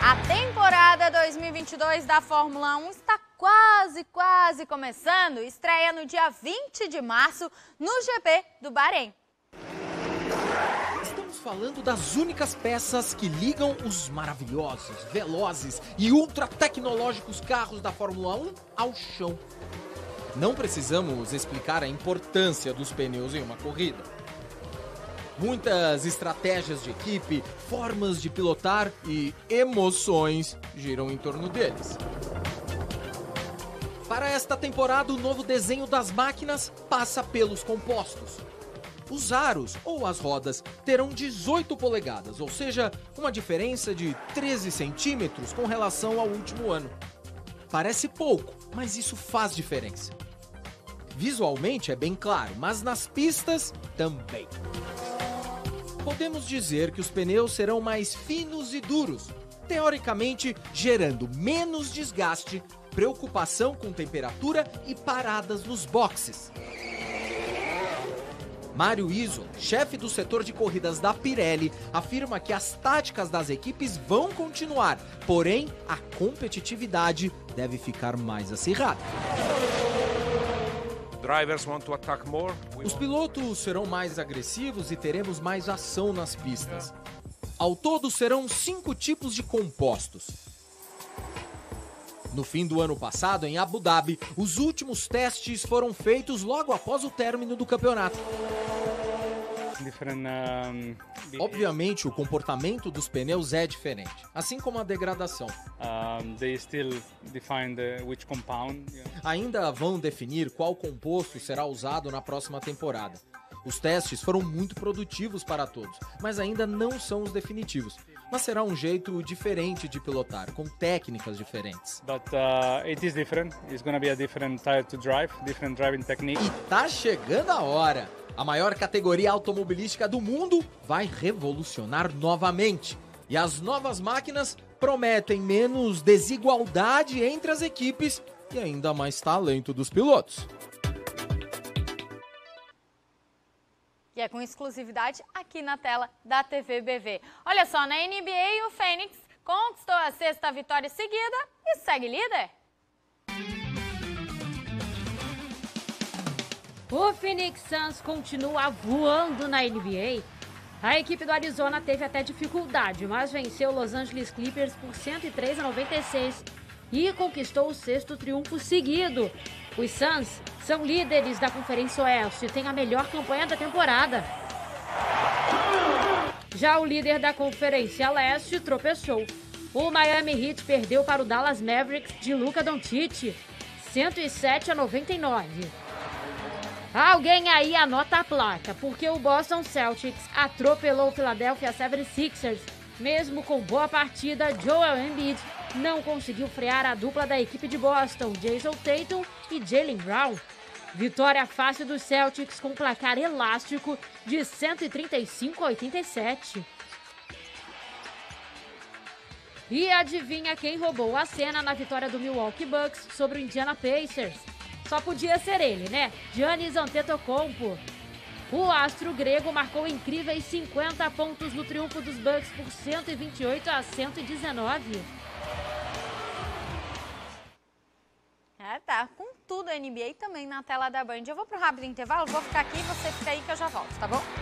A temporada 2022 da Fórmula 1 está quase começando. Estreia no dia 20 de março no GP do Bahrein. Estamos falando das únicas peças que ligam os maravilhosos, velozes e ultra tecnológicos carros da Fórmula 1 ao chão. Não precisamos explicar a importância dos pneus em uma corrida. Muitas estratégias de equipe, formas de pilotar e emoções giram em torno deles. Para esta temporada, o novo desenho das máquinas passa pelos compostos. Os aros ou as rodas terão 18 polegadas, ou seja, uma diferença de 13 centímetros com relação ao último ano. Parece pouco, mas isso faz diferença. Visualmente é bem claro, mas nas pistas também. Podemos dizer que os pneus serão mais finos e duros, teoricamente gerando menos desgaste, preocupação com temperatura e paradas nos boxes. Mário Isola, chefe do setor de corridas da Pirelli, afirma que as táticas das equipes vão continuar, porém a competitividade deve ficar mais acirrada. Os pilotos serão mais agressivos e teremos mais ação nas pistas. Ao todo serão 5 tipos de compostos. No fim do ano passado, em Abu Dhabi, os últimos testes foram feitos logo após o término do campeonato. Obviamente, o comportamento dos pneus é diferente, assim como a degradação. Ainda vão definir qual composto será usado na próxima temporada. Os testes foram muito produtivos para todos, mas ainda não são os definitivos. Mas será um jeito diferente de pilotar, com técnicas diferentes. E tá chegando a hora! A maior categoria automobilística do mundo vai revolucionar novamente. E as novas máquinas prometem menos desigualdade entre as equipes e ainda mais talento dos pilotos. E é com exclusividade aqui na tela da TV BV. Olha só, na NBA o Phoenix conquistou a 6ª vitória seguida e segue líder. O Phoenix Suns continua voando na NBA. A equipe do Arizona teve até dificuldade, mas venceu o Los Angeles Clippers por 103-96 e conquistou o 6º triunfo seguido. Os Suns são líderes da Conferência Oeste e têm a melhor campanha da temporada. Já o líder da Conferência Leste tropeçou. O Miami Heat perdeu para o Dallas Mavericks de Luka Doncic, 107-99. Alguém aí anota a placa, porque o Boston Celtics atropelou o Philadelphia 76ers. Mesmo com boa partida, Joel Embiid não conseguiu frear a dupla da equipe de Boston, Jason Tatum e Jaylen Brown. Vitória fácil dos Celtics com placar elástico de 135-87. E adivinha quem roubou a cena na vitória do Milwaukee Bucks sobre o Indiana Pacers? Só podia ser ele, né? Giannis Antetokounmpo. O astro grego marcou incríveis 50 pontos no triunfo dos Bucks por 128-119. Tá com tudo a NBA também na tela da Band. Eu vou pro rápido intervalo, vou ficar aqui e você fica aí que eu já volto, tá bom?